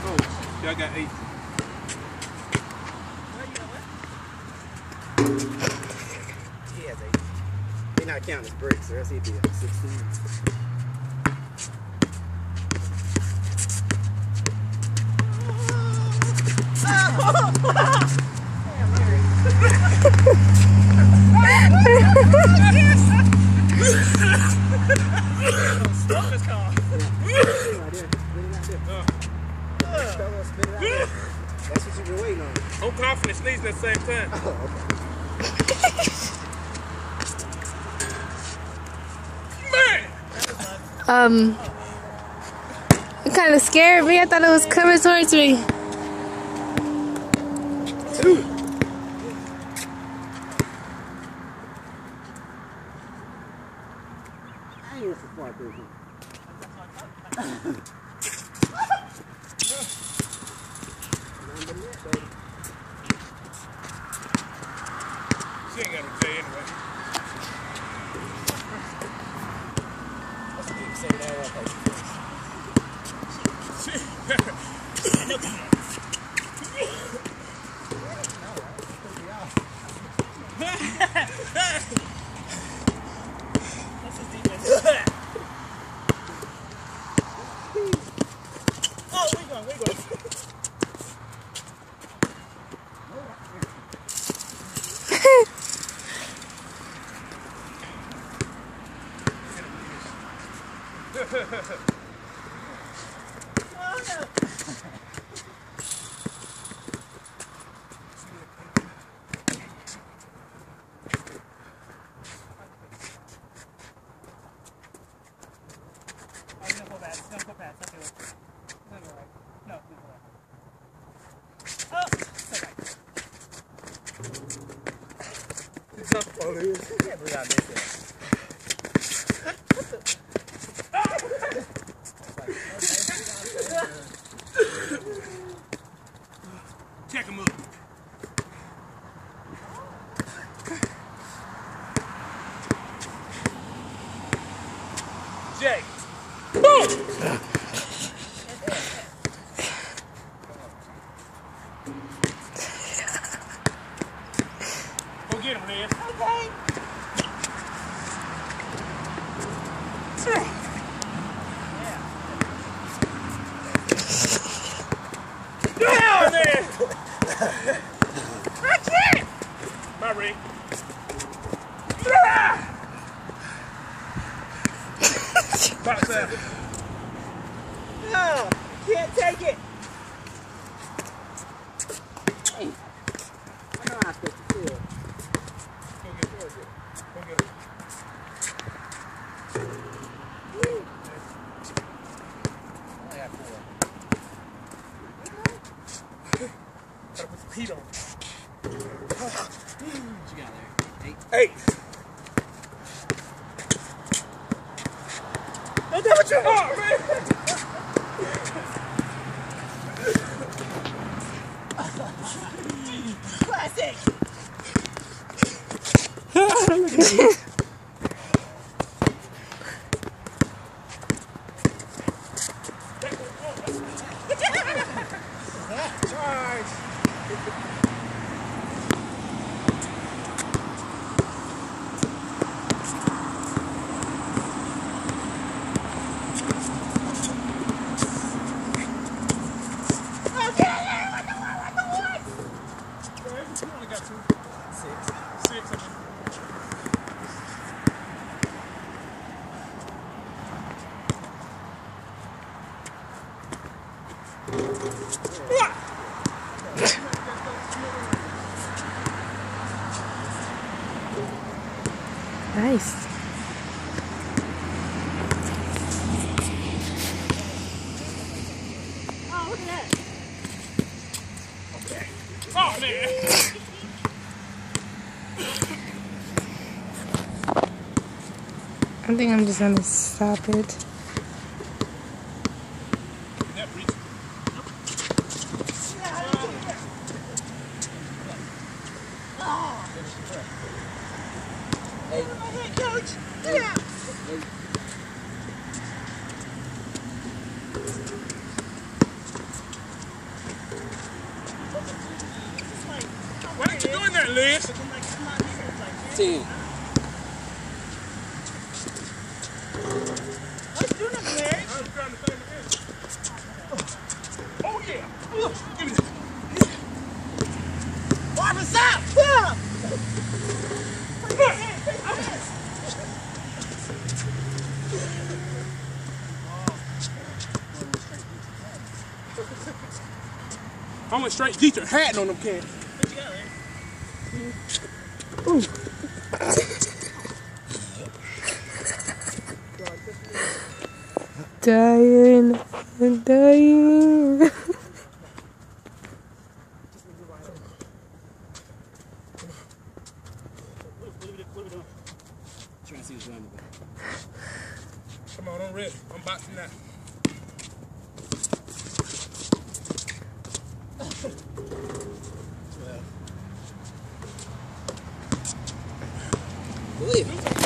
Y'all got 8. He has 8. They not counting his bricks, so he'd be up 16. That's what you've been waiting on. I'm confident sneezing at the same time. Man! It kind of scared me. I thought it was coming towards me. I ain't support this. She ain't got a J anyway. What's the dude say that? Oh, it is. I can't believe I missed it. Check him up. Jay. Boom! Go get him, Liz. Okay. Down there! I can't! My ring. Box out. No, can't take it. Hey, I know how to feel. Go get it. Go get it. I got 4. Gotta put some heat on. What you got there? 8. Don't do what you want, man! Classic. Charge! You only got 2. 6. 6. Nice. Oh, look at that. Okay. Oh, man! I think I'm just gonna stop it. That reach. Hey, coach. Yeah. is. 10. Let's do nothing, Larry. I'm trying to think of this. Oh, yeah. Give me that. Barbara, stop! Stop! I went straight Dietrich Hatton on them cans. What you got, Larry? Dying. I'm dying. Trying to see what's wrong with it. Come on, I'm ready. I'm boxing now. Believe it.